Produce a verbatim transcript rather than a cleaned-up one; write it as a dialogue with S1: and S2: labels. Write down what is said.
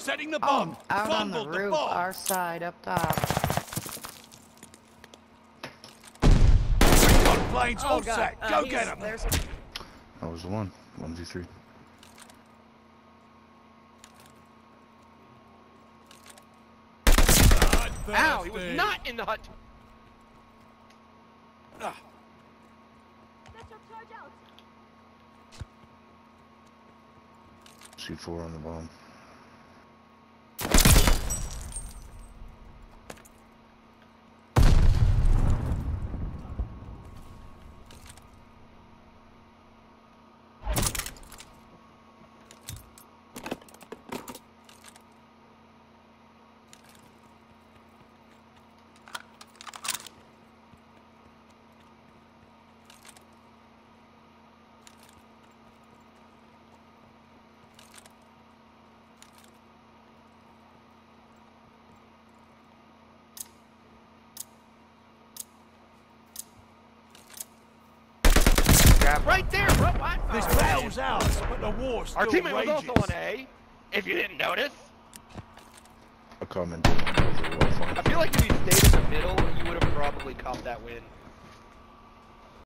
S1: Setting the bomb.
S2: Oh, out on the
S1: Fumbled the
S2: roof,
S1: bomb.
S2: our side, up top.
S1: Recon planes
S3: Oh,
S1: all
S3: God.
S1: set.
S3: Uh,
S1: Go
S3: he's-
S1: get them.
S3: there's-
S4: That was the one. one v three.
S5: Ow, he was not in the hut.
S1: Ah.
S4: C four on the bomb.
S5: Right there, bro. What?
S1: This
S5: Oh,
S1: battle's
S5: man.
S1: ours, but the war's still
S5: Our teammate was
S1: rages.
S5: also on A, if you didn't notice.
S4: A comment.
S5: I feel like if you stayed in the middle, you would have probably caught that win.